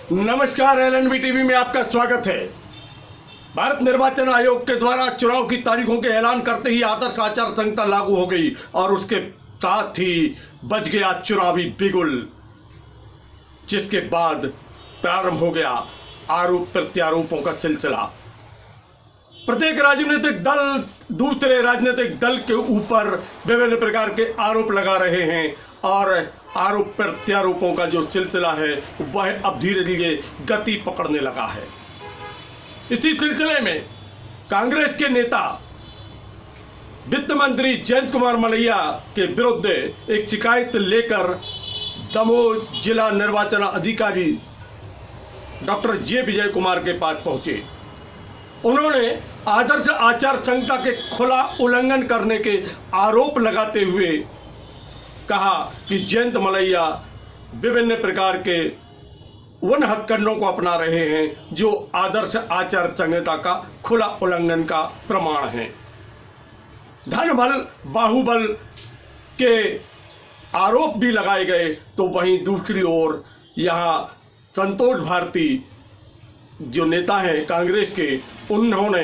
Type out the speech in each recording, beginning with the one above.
नमस्कार, LNB TV में आपका स्वागत है। भारत निर्वाचन आयोग के द्वारा चुनाव की तारीखों के ऐलान करते ही आदर्श आचार संहिता लागू हो गई और उसके साथ ही बज गया चुनावी बिगुल, जिसके बाद प्रारंभ हो गया आरोप प्रत्यारोपों का सिलसिला। प्रत्येक राजनीतिक दल दूसरे राजनीतिक दल के ऊपर विभिन्न प्रकार के आरोप लगा रहे हैं और आरोप प्रत्यारोपों का जो सिलसिला है वह अब धीरे धीरे गति पकड़ने लगा है। इसी सिलसिले में कांग्रेस के नेता वित्त मंत्री जयंत कुमार मलैया के विरुद्ध एक शिकायत लेकर दमोह जिला निर्वाचन अधिकारी डॉक्टर जे विजय कुमार के पास पहुंचे। उन्होंने आदर्श आचार संहिता के खुला उल्लंघन करने के आरोप लगाते हुए कहा कि जयंत मलैया विभिन्न प्रकार के उन हथकंडों को अपना रहे हैं जो आदर्श आचार संहिता का खुला उल्लंघन का प्रमाण है। धन बल बाहुबल के आरोप भी लगाए गए, तो वहीं दूसरी ओर यहाँ संतोष भारती जो नेता हैं कांग्रेस के, उन्होंने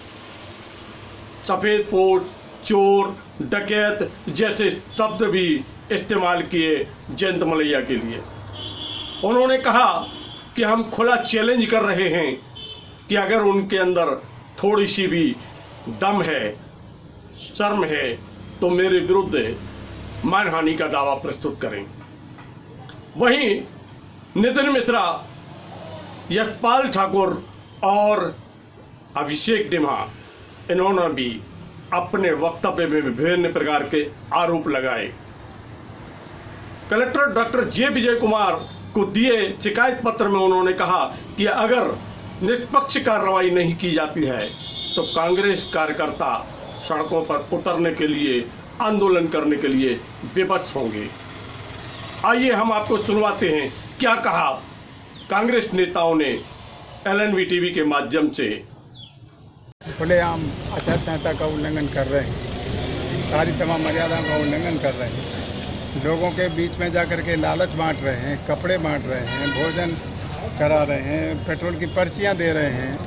सफेद पोश, चोर, डकैत जैसे शब्द भी इस्तेमाल किए जयंत मलैया के लिए। उन्होंने कहा कि हम खुला चैलेंज कर रहे हैं कि अगर उनके अंदर थोड़ी सी भी दम है, शर्म है, तो मेरे विरुद्ध मानहानि का दावा प्रस्तुत करें। वहीं नितिन मिश्रा, यशपाल ठाकुर और अभिषेक डिमा, इन्होंने भी अपने वक्तव्य में विभिन्न प्रकार के आरोप लगाए। Collector doctor J Vijay Kumar को दिए शिकायत पत्र में उन्होंने कहा कि अगर निष्पक्ष कार्रवाई नहीं की जाती है तो कांग्रेस कार्यकर्ता सड़कों पर उतरने के लिए, आंदोलन करने के लिए विवश होंगे। आइए हम आपको सुनवाते हैं क्या कहा कांग्रेस नेताओं ने एलएनबी टीवी के माध्यम से। खुलेआम आचार संहिता का उल्लंघन कर रहे हैं, सारी तमाम मर्यादाओं का उल्लंघन कर रहे हैं, लोगों के बीच में जाकर के लालच बांट रहे हैं, कपड़े बांट रहे हैं, भोजन करा रहे हैं, पेट्रोल की पर्चियां दे रहे हैं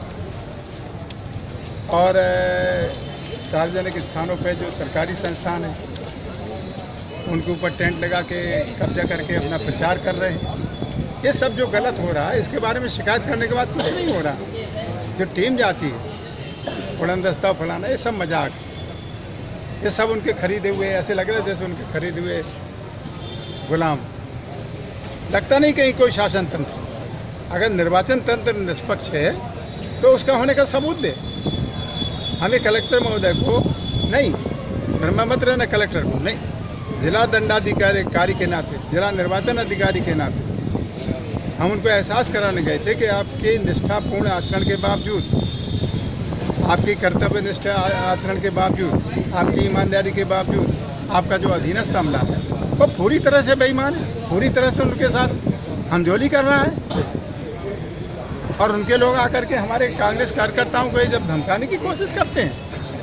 और सार्वजनिक स्थानों पे जो सरकारी संस्थान है उनके ऊपर टेंट लगा के कब्जा करके अपना प्रचार कर रहे हैं। ये सब जो गलत हो रहा है इसके बारे में शिकायत करने के बाद कुछ नहीं हो रहा। जो टीम जाती है उड़नदस्ता फलाना, ये सब मजाक, ये सब उनके खरीदे हुए, ऐसे लग रहा है जैसे उनके खरीदे हुए गुलाम। लगता नहीं कहीं कोई शासन तंत्र। अगर निर्वाचन तंत्र निष्पक्ष है तो उसका होने का सबूत दे। हमें कलेक्टर महोदय को नहीं, ब्रह्ममत रहना कलेक्टर को नहीं, जिला दंडाधिकारी के नाते, जिला निर्वाचन अधिकारी के नाते हम उनको एहसास कराने गए थे कि आपके निष्ठापूर्ण आचरण के बावजूद, आपकी कर्तव्यनिष्ठ आचरण के बावजूद, आपकी ईमानदारी के बावजूद आपका जो अधीनस्थ अमला है वो पूरी तरह से बेईमान है, पूरी तरह से उनके साथ हमजोली कर रहा है। और उनके लोग आकर के हमारे कांग्रेस कार्यकर्ताओं को जब धमकाने की कोशिश करते हैं,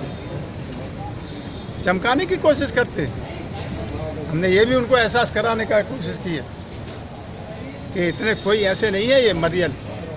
चमकाने की कोशिश करते हैं, हमने ये भी उनको एहसास कराने का कोशिश की है कि इतने कोई ऐसे नहीं है ये मरियल,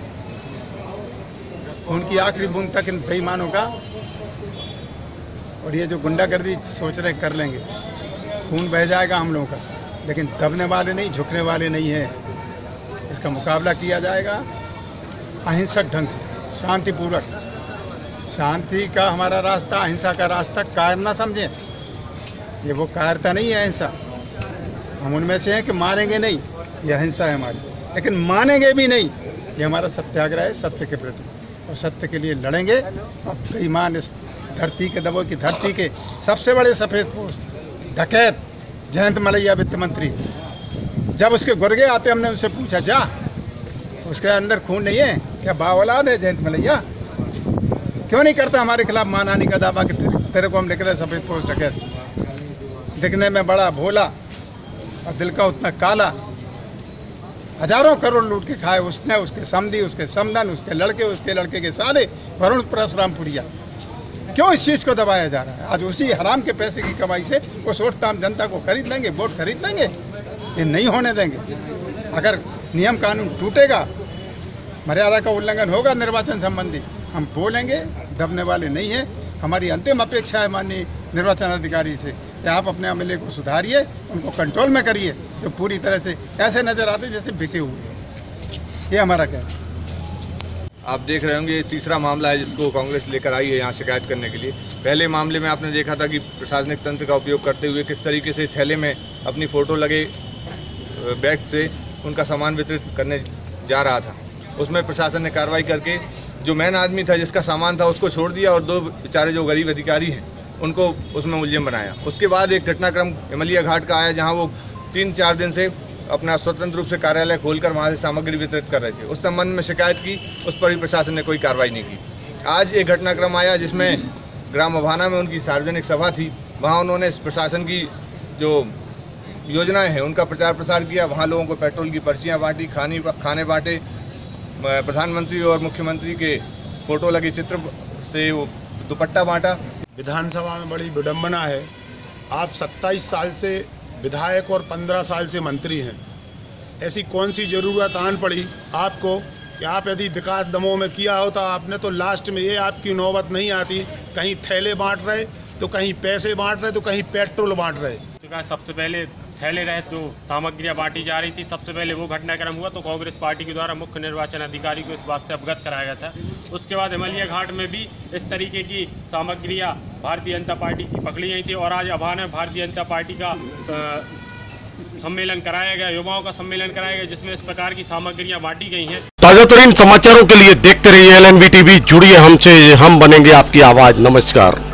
उनकी आखिरी बूंद तक इन बेईमानों का। और ये जो गुंडागर्दी सोच रहे कर लेंगे, खून बह जाएगा हम लोगों का, लेकिन दबने वाले नहीं, झुकने वाले नहीं हैं। इसका मुकाबला किया जाएगा अहिंसक ढंग से, शांतिपूर्वक। शांति का हमारा रास्ता, अहिंसा का रास्ता कायर ना समझें। ये वो कायरता नहीं है अहिंसा। हम उनमें से हैं कि मारेंगे नहीं, ये अहिंसा है हमारी, लेकिन मानेंगे भी नहीं। ये हमारा सत्याग्रह है सत्य के प्रति, और सत्य के लिए लड़ेंगे। अब बेईमान इस धरती के, दबों की धरती के सबसे बड़े सफ़ेद पोश डकैत जयंत मलैया वित्त मंत्री, जब उसके गुर्गे आते हमने उनसे पूछा, जा उसके अंदर खून नहीं है क्या, बावलाद है जयंत मलैया, क्यों नहीं करता हमारे खिलाफ मानहानि का दावा कि तेरे को हम लिख रहे सफ़ेद पोश डकैत। दिखने में बड़ा भोला और दिल का उतना काला, हजारों करोड़ लूट के खाए उसने, उसके समधी, उसके समधन, उसके लड़के के सारे वरुण परशुरामपुरिया। क्यों इस चीज़ को दबाया जा रहा है? आज उसी हराम के पैसे की कमाई से वो सोचताम जनता को खरीद लेंगे, वोट खरीद लेंगे। ये नहीं होने देंगे। अगर नियम कानून टूटेगा मर्यादा का उल्लंघन होगा निर्वाचन संबंधी, हम बोलेंगे, दबने वाले नहीं हैं। हमारी अंतिम अपेक्षा है माननीय निर्वाचन अधिकारी से कि आप अपने अमले को सुधारिए, उनको कंट्रोल में करिए, जो पूरी तरह से ऐसे नजर आते जैसे बिके हुए हैं। ये हमारा कहना है। आप देख रहे होंगे ये तीसरा मामला है जिसको कांग्रेस लेकर आई है यहाँ शिकायत करने के लिए। पहले मामले में आपने देखा था कि प्रशासनिक तंत्र का उपयोग करते हुए किस तरीके से थैले में अपनी फ़ोटो लगे बैग से उनका सामान वितरित करने जा रहा था। उसमें प्रशासन ने कार्रवाई करके जो मेन आदमी था जिसका सामान था उसको छोड़ दिया और 2 बेचारे जो गरीब अधिकारी हैं उनको उसमें मुलजिम बनाया। उसके बाद एक घटनाक्रम इमलिया घाट का आया जहाँ वो 3-4 दिन से अपना स्वतंत्र रूप से कार्यालय खोलकर वहाँ से सामग्री वितरित कर रहे थे। उस संबंध में शिकायत की, उस पर भी प्रशासन ने कोई कार्रवाई नहीं की। आज एक घटनाक्रम आया जिसमें ग्राम अभाना में उनकी सार्वजनिक सभा थी, वहाँ उन्होंने प्रशासन की जो योजनाएं हैं उनका प्रचार प्रसार किया। वहाँ लोगों को पेट्रोल की पर्चियाँ बांटी, खाने बांटे, प्रधानमंत्री और मुख्यमंत्री के फोटो लगे चित्र से वो दुपट्टा बांटा। विधानसभा में बड़ी विडंबना है। आप 27 साल से विधायक और 15 साल से मंत्री हैं। ऐसी कौन सी जरूरत आन पड़ी आपको कि आप यदि विकास दमोह में किया होता आपने तो लास्ट में ये आपकी नौबत नहीं आती, कहीं थैले बांट रहे तो कहीं पैसे बांट रहे तो कहीं पेट्रोल बांट रहे। सबसे पहले थैले रहे जो सामग्रियां बांटी जा रही थी, सबसे पहले वो घटनाक्रम हुआ तो कांग्रेस पार्टी के द्वारा मुख्य निर्वाचन अधिकारी को इस बात से अवगत कराया गया था। उसके बाद इमलिया घाट में भी इस तरीके की सामग्रियां भारतीय जनता पार्टी की पकड़ी गई थी और आज अभाना में भारतीय जनता पार्टी का सम्मेलन कराया गया, युवाओं का सम्मेलन कराया गया जिसमें इस प्रकार की सामग्रियां बांटी गई हैं। ताजा तरीन समाचारों के लिए देखते रहिए LNB TV, जुड़िए हमसे, हम बनेंगे आपकी आवाज। नमस्कार।